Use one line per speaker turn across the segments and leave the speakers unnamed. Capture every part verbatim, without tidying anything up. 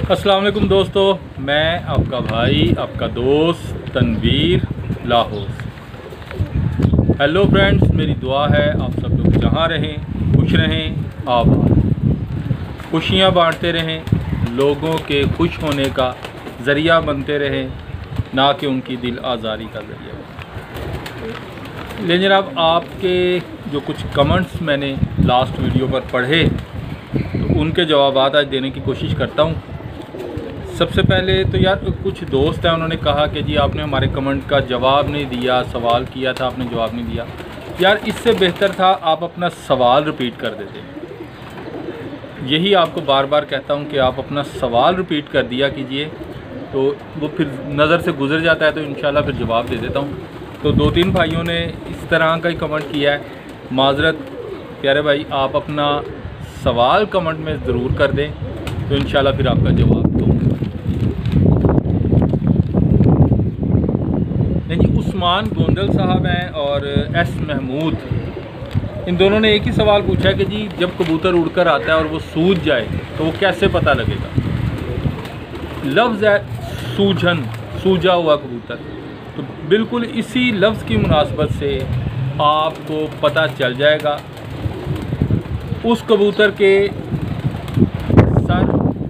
अस्सलाम वालेकुम दोस्तों, मैं आपका भाई आपका दोस्त तनवीर लाहौर। हेलो फ्रेंड्स, मेरी दुआ है आप सब लोग जहाँ रहें खुश रहें, आबाद, खुशियाँ बांटते रहें, लोगों के खुश होने का ज़रिया बनते रहें, ना कि उनकी दिल आज़ारी का ज़रिया बने। लेकिन जनाब, आपके जो कुछ कमेंट्स मैंने लास्ट वीडियो पर पढ़े तो उनके जवाब आज देने की कोशिश करता हूँ। सबसे पहले तो यार कुछ दोस्त हैं, उन्होंने कहा कि जी आपने हमारे कमेंट का जवाब नहीं दिया, सवाल किया था आपने जवाब नहीं दिया। यार इससे बेहतर था आप अपना सवाल रिपीट कर देते। यही आपको बार बार कहता हूँ कि आप अपना सवाल रिपीट कर दिया कीजिए, तो वो फिर नज़र से गुजर जाता है, तो इंशाल्लाह फिर जवाब दे देता हूँ। तो दो तीन भाइयों ने इस तरह का ही कमेंट किया है। माजरत प्यारे भाई, आप अपना सवाल कमेंट में ज़रूर कर दें, तो इंशाल्लाह फिर आपका जवाब दूँ। जी उस्मान गोंदल साहब हैं और एस महमूद, इन दोनों ने एक ही सवाल पूछा है कि जी जब कबूतर उड़कर आता है और वो सूझ जाए तो वो कैसे पता लगेगा। लफ्ज़ है सूझन, सूझा हुआ कबूतर, तो बिल्कुल इसी लफ्ज़ की मुनासबत से आपको पता चल जाएगा। उस कबूतर के सर,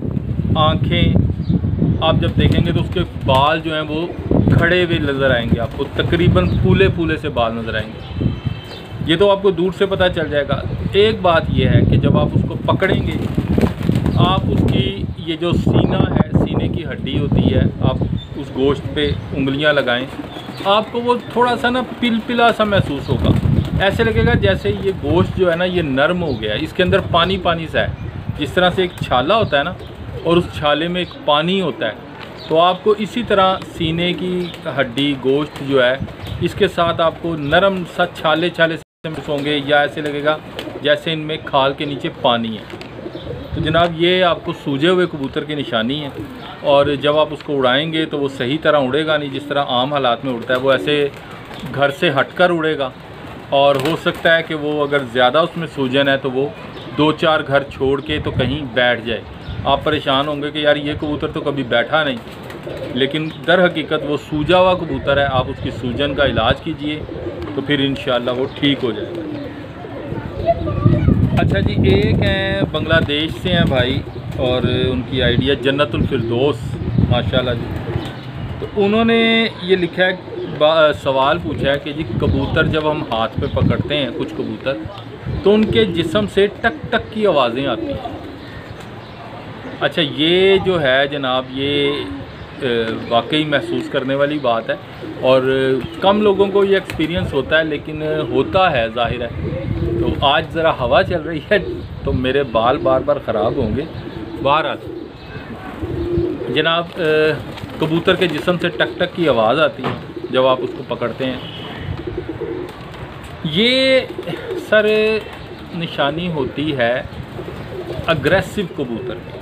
आँखें आप जब देखेंगे तो उसके बाल जो हैं वो खड़े हुए नज़र आएंगे, आपको तकरीबन फूले फूले से बाल नज़र आएंगे। ये तो आपको दूर से पता चल जाएगा। एक बात यह है कि जब आप उसको पकड़ेंगे, आप उसकी ये जो सीना है, सीने की हड्डी होती है, आप उस गोश्त पे उंगलियां लगाएं, आपको वो थोड़ा सा ना पिलपिला सा महसूस होगा। ऐसे लगेगा जैसे ये गोश्त जो है ना ये नरम हो गया है, इसके अंदर पानी पानी सा है। जिस तरह से एक छाला होता है ना, और उस छाले में एक पानी होता है, तो आपको इसी तरह सीने की हड्डी, गोश्त जो है, इसके साथ आपको नरम सा छाले छाले से महसूस होंगे, या ऐसे लगेगा जैसे इनमें खाल के नीचे पानी है। तो जनाब ये आपको सूजे हुए कबूतर की निशानी है। और जब आप उसको उड़ाएंगे तो वो सही तरह उड़ेगा नहीं, जिस तरह आम हालात में उड़ता है। वो ऐसे घर से हटकर उड़ेगा, और हो सकता है कि वो अगर ज़्यादा उसमें सूजन है तो वो दो चार घर छोड़ के तो कहीं बैठ जाए। आप परेशान होंगे कि यार ये कबूतर तो कभी बैठा नहीं, लेकिन दर हकीकत वो सूजा हुआ कबूतर है। आप उसकी सूजन का इलाज कीजिए तो फिर इंशाल्लाह वो ठीक हो जाएगा। अच्छा जी, एक हैं बांग्लादेश से हैं भाई, और उनकी आइडिया जन्नतुल फिरदौस माशाल्लाह जी। तो उन्होंने ये लिखा है, सवाल पूछा है कि जी कबूतर जब हम हाथ पे पकड़ते हैं कुछ कबूतर, तो उनके जिस्म से टक टक की आवाज़ें आती हैं। अच्छा, ये जो है जनाब, ये वाकई महसूस करने वाली बात है, और कम लोगों को ये एक्सपीरियंस होता है, लेकिन होता है, ज़ाहिर है। तो आज ज़रा हवा चल रही है तो मेरे बाल बार बार ख़राब होंगे। बहरहाल जनाब, कबूतर के जिस्म से टक टक की आवाज़ आती है जब आप उसको पकड़ते हैं। ये सर निशानी होती है अग्रेसिव कबूतर की,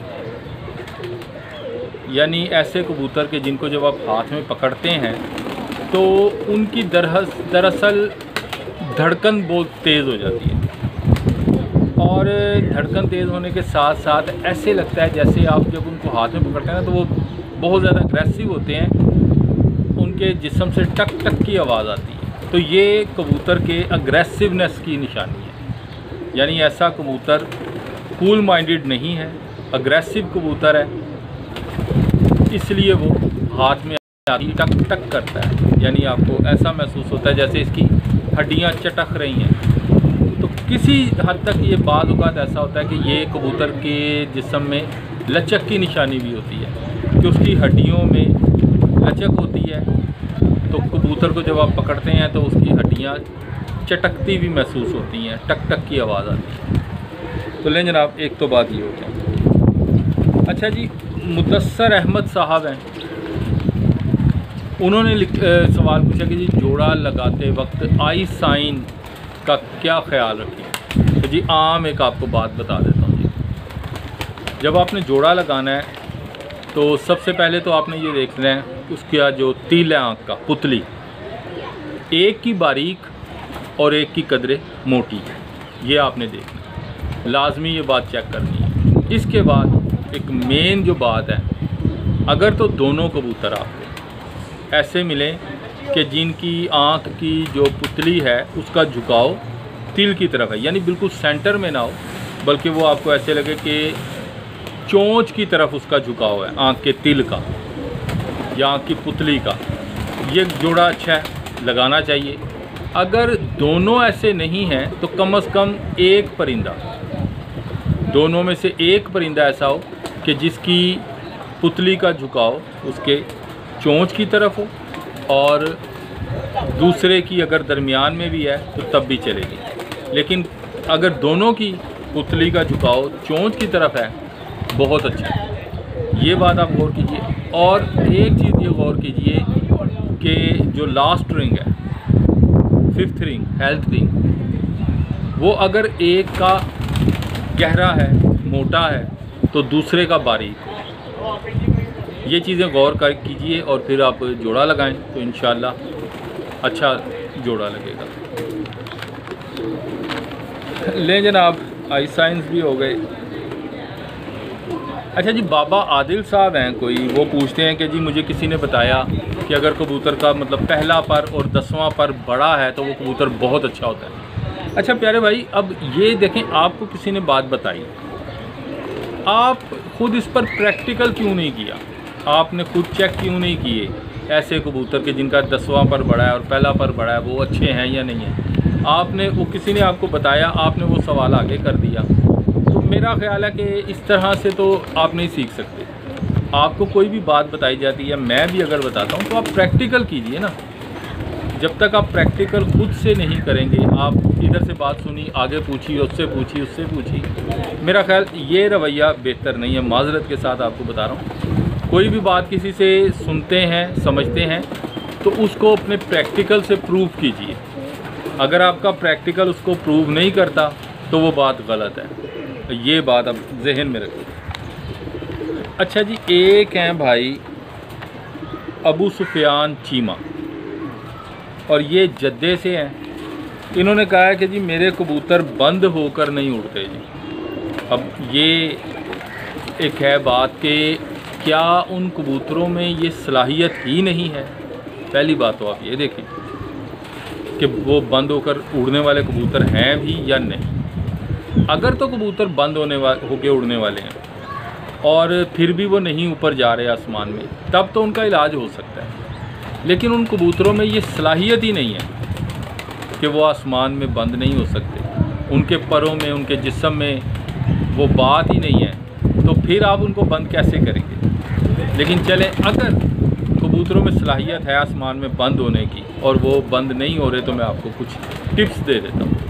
यानी ऐसे कबूतर के जिनको जब आप हाथ में पकड़ते हैं तो उनकी दरअसल धड़कन बहुत तेज़ हो जाती है, और धड़कन तेज़ होने के साथ साथ ऐसे लगता है जैसे आप जब उनको हाथ में पकड़ते हैं ना तो वो बहुत ज़्यादा अग्रेसिव होते हैं, उनके जिस्म से टक टक की आवाज़ आती है। तो ये कबूतर के अग्रेसिवनेस की निशानी है, यानी ऐसा कबूतर कूल माइंडेड नहीं है, अग्रेसिव कबूतर है, इसलिए वो हाथ में टक टक करता है। यानी आपको ऐसा महसूस होता है जैसे इसकी हड्डियां चटक रही हैं। तो किसी हद तक ये बाज़ औक़ात ऐसा होता है कि ये कबूतर के जिस्म में लचक की निशानी भी होती है, कि उसकी हड्डियों में लचक होती है। तो कबूतर को जब आप पकड़ते हैं तो उसकी हड्डियाँ चटकती भी महसूस होती हैं, टक टक की आवाज़ आती है। तो लें जनाब, एक तो बात ये हो गई। अच्छा जी, मुदस्सर अहमद साहब हैं, उन्होंने लिख सवाल पूछा कि जी जोड़ा लगाते वक्त आई साइन का क्या ख्याल रखें। तो जी आम एक आपको बात बता देता हूँ जी। जब आपने जोड़ा लगाना है तो सबसे पहले तो आपने ये देखना है उसका जो तिल है, आँख का पुतली, एक की बारीक और एक की कदरे मोटी, ये आपने देखना, लाजमी ये बात चेक करनी है। इसके बाद एक मेन जो बात है, अगर तो दोनों कबूतर आपको ऐसे मिलें कि जिनकी आँख की जो पुतली है उसका झुकाव तिल की तरफ है, यानी बिल्कुल सेंटर में ना हो, बल्कि वो आपको ऐसे लगे कि चोंच की तरफ उसका झुकाव है, आँख के तिल का या आँख की पुतली का, ये जोड़ा अच्छा है, लगाना चाहिए। अगर दोनों ऐसे नहीं हैं तो कम से कम एक परिंदा, दोनों में से एक परिंदा ऐसा हो कि जिसकी पुतली का झुकाव उसके चोंच की तरफ हो, और दूसरे की अगर दरमियान में भी है तो तब भी चलेगी। लेकिन अगर दोनों की पुतली का झुकाव चोंच की तरफ है, बहुत अच्छा है। ये बात आप गौर कीजिए। और एक चीज़ ये गौर कीजिए कि जो लास्ट रिंग है, फिफ्थ रिंग, हेल्थ रिंग, वो अगर एक का गहरा है, मोटा है, तो दूसरे का बारीक हो। ये चीज़ें गौर कर कीजिए और फिर आप जोड़ा लगाएं तो इंशाल्लाह अच्छा जोड़ा लगेगा। ले जनाब, आई साइंस भी हो गए। अच्छा जी, बाबा आदिल साहब हैं कोई, वो पूछते हैं कि जी मुझे किसी ने बताया कि अगर कबूतर का मतलब पहला पर और दसवां पर बड़ा है तो वो कबूतर बहुत अच्छा होता है। अच्छा प्यारे भाई, अब ये देखें, आपको किसी ने बात बताई, आप खुद इस पर प्रैक्टिकल क्यों नहीं किया? आपने खुद चेक क्यों नहीं किए ऐसे कबूतर के जिनका दसवां पर बड़ा है और पहला पर बड़ा है, वो अच्छे हैं या नहीं है? आपने वो किसी ने आपको बताया, आपने वो सवाल आगे कर दिया। तो मेरा ख्याल है कि इस तरह से तो आप नहीं सीख सकते। आपको कोई भी बात बताई जाती है, मैं भी अगर बताता हूँ, तो आप प्रैक्टिकल कीजिए ना। जब तक आप प्रैक्टिकल खुद से नहीं करेंगे, आप इधर से बात सुनी, आगे पूछी, उससे पूछी, उससे पूछी, मेरा ख्याल ये रवैया बेहतर नहीं है। माजरत के साथ आपको बता रहा हूँ, कोई भी बात किसी से सुनते हैं, समझते हैं, तो उसको अपने प्रैक्टिकल से प्रूव कीजिए। अगर आपका प्रैक्टिकल उसको प्रूव नहीं करता तो वो बात गलत है। ये बात आप जहन में रखिए। अच्छा जी, एक हैं भाई अबू सुफियान चीमा, और ये जद्दे से हैं। इन्होंने कहा है कि जी मेरे कबूतर बंद होकर नहीं उड़ते जी। अब ये एक है बात कि क्या उन कबूतरों में ये सलाहियत ही नहीं है? पहली बात तो आप ये देखिए कि वो बंद होकर उड़ने वाले कबूतर हैं भी या नहीं। अगर तो कबूतर बंद होने वाले होके उड़ने वाले हैं और फिर भी वो नहीं ऊपर जा रहे आसमान में, तब तो उनका इलाज हो सकता है। लेकिन उन कबूतरों में ये सलाहियत ही नहीं है कि वो आसमान में बंद नहीं हो सकते। उनके परों में, उनके जिस्म में वो बात ही नहीं है, तो फिर आप उनको बंद कैसे करेंगे? लेकिन चलें, अगर कबूतरों में सलाहियत है आसमान में बंद होने की और वो बंद नहीं हो रहे, तो मैं आपको कुछ टिप्स दे देता हूँ।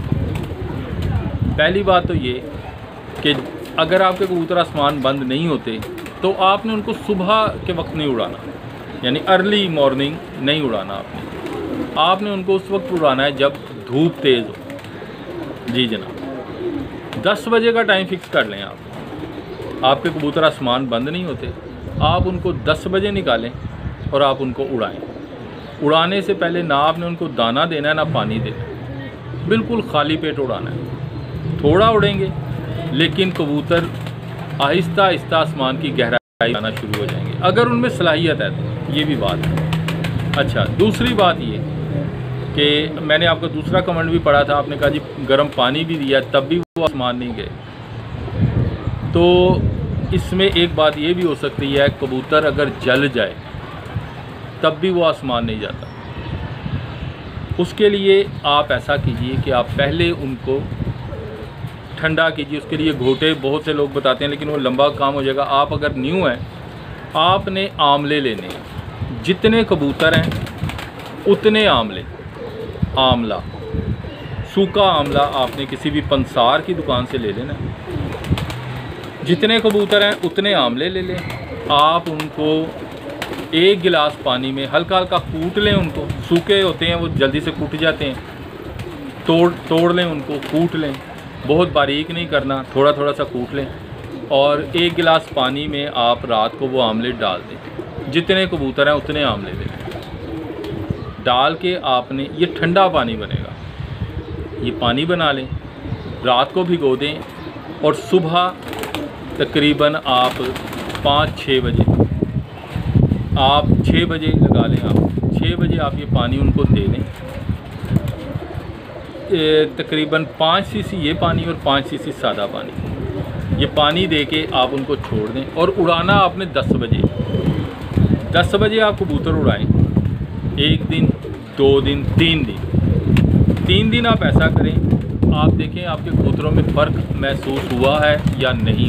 पहली बात तो ये कि अगर आपके कबूतर आसमान बंद नहीं होते तो आपने उनको सुबह के वक्त नहीं उड़ाना, यानी अर्ली मॉर्निंग नहीं उड़ाना। आपने आपने उनको उस वक्त उड़ाना है जब धूप तेज़ हो। जी जनाब, दस बजे का टाइम फिक्स कर लें आप। आपके कबूतर आसमान बंद नहीं होते, आप उनको दस बजे निकालें और आप उनको उड़ाएं। उड़ाने से पहले ना आपने उनको दाना देना है ना पानी देना है, बिल्कुल खाली पेट उड़ाना है। थोड़ा उड़ेंगे लेकिन कबूतर आहिस्ता आहिस्ता आसमान की गहराई आना शुरू हो जाएंगे, अगर उनमें सलाहियत है तो। ये भी बात है। अच्छा, दूसरी बात ये कि मैंने आपका दूसरा कमेंट भी पढ़ा था, आपने कहा जी गर्म पानी भी दिया तब भी वो आसमान नहीं गए। तो इसमें एक बात ये भी हो सकती है, कबूतर अगर जल जाए तब भी वो आसमान नहीं जाता। उसके लिए आप ऐसा कीजिए कि आप पहले उनको ठंडा कीजिए। उसके लिए घोटे बहुत से लोग बताते हैं, लेकिन वो लंबा काम हो जाएगा। आप अगर न्यू हैं, आपने आमले लेने हैं। जितने कबूतर हैं उतने आमले, आमला, सूखा आमला आपने किसी भी पंसार की दुकान से ले लेना। जितने कबूतर हैं उतने आमले ले लें। आप उनको एक गिलास पानी में हल्का हल्का कूट लें। उनको सूखे होते हैं, वो जल्दी से कूट जाते हैं। तोड़ तोड़ लें उनको, कूट लें। बहुत बारीक नहीं करना, थोड़ा थोड़ा सा कूट लें और एक गिलास पानी में आप रात को वो आमले डाल दें। जितने कबूतर हैं उतने आमले दें। डाल के आपने, ये ठंडा पानी बनेगा, ये पानी बना लें, रात को भिगो दें और सुबह तकरीबन आप पाँच छः बजे, आप छः बजे लगा लें, आप छः बजे आप ये पानी उनको दे दें। तकरीबन पाँच सीसी ये पानी और पाँच सीसी सादा पानी, ये पानी दे के आप उनको छोड़ दें। और उड़ाना आपने दस बजे, दस बजे आप कबूतर उड़ाएं। एक दिन, दो दिन, तीन दिन, तीन दिन आप ऐसा करें, आप देखें आपके कबूतरों में फ़र्क महसूस हुआ है या नहीं।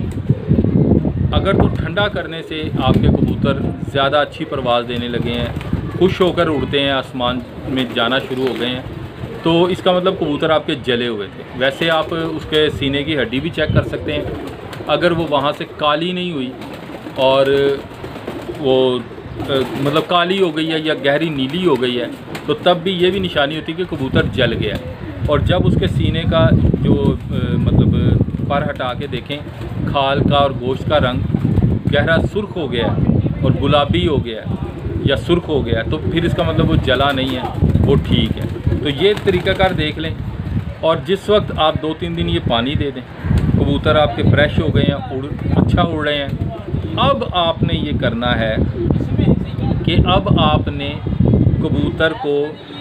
अगर तो ठंडा करने से आपके कबूतर ज़्यादा अच्छी परवाज़ देने लगे हैं, खुश होकर उड़ते हैं, आसमान में जाना शुरू हो गए हैं, तो इसका मतलब कबूतर आपके जले हुए थे। वैसे आप उसके सीने की हड्डी भी चेक कर सकते हैं। अगर वो वहाँ से काली नहीं हुई और वो आ, मतलब काली हो गई है या गहरी नीली हो गई है, तो तब भी ये भी निशानी होती है कि कबूतर जल गया है। और जब उसके सीने का जो आ, मतलब पर हटा के देखें, खाल का और गोश्त का रंग गहरा सुर्ख हो गया है और गुलाबी हो गया है या सुर्ख हो गया है, तो फिर इसका मतलब वो जला नहीं है, वो ठीक है। तो ये तरीक़ाकार देख लें। और जिस वक्त आप दो तीन दिन ये पानी दे दें, कबूतर आपके फ्रेश हो गए हैं, उड़ अच्छा उड़ रहे हैं, अब आपने ये करना है कि अब आपने कबूतर को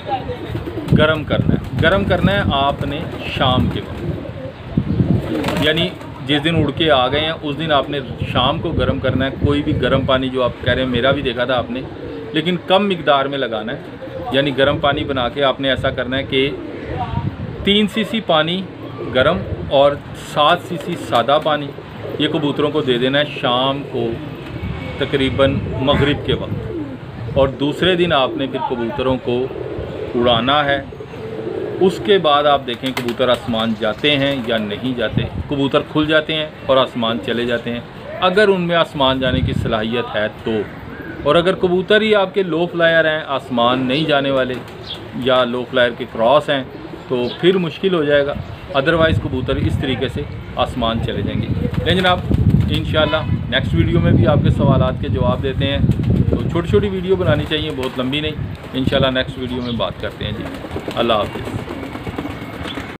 गरम करना है। गरम करना है आपने शाम के वक्त, यानी जिस दिन उड़ के आ गए हैं उस दिन आपने शाम को गर्म करना है। कोई भी गर्म पानी जो आप कह रहे हैं, मेरा भी देखा था आपने, लेकिन कम मिकदार में लगाना है। यानी गर्म पानी बना के आपने ऐसा करना है कि तीन सीसी पानी गरम और सात सीसी सादा पानी ये कबूतरों को दे देना है शाम को तकरीबन मगरिब के वक्त। और दूसरे दिन आपने फिर कबूतरों को उड़ाना है। उसके बाद आप देखें कबूतर आसमान जाते हैं या नहीं जाते। कबूतर खुल जाते हैं और आसमान चले जाते हैं, अगर उनमें आसमान जाने की सलाहियत है तो। और अगर कबूतर ही आपके लो फ्लायर हैं, आसमान नहीं जाने वाले या लो फ्लायर के क्रॉस हैं, तो फिर मुश्किल हो जाएगा। अदरवाइज़ कबूतर इस तरीके से आसमान चले जाएंगे। लेकिन जनाब इंशाल्लाह नेक्स्ट वीडियो में भी आपके सवालात के जवाब देते हैं। तो छोटी छोटी वीडियो बनानी चाहिए, बहुत लंबी नहीं। इंशाल्लाह नेक्स्ट वीडियो में बात करते हैं जी। अल्लाह हाफ़िज़।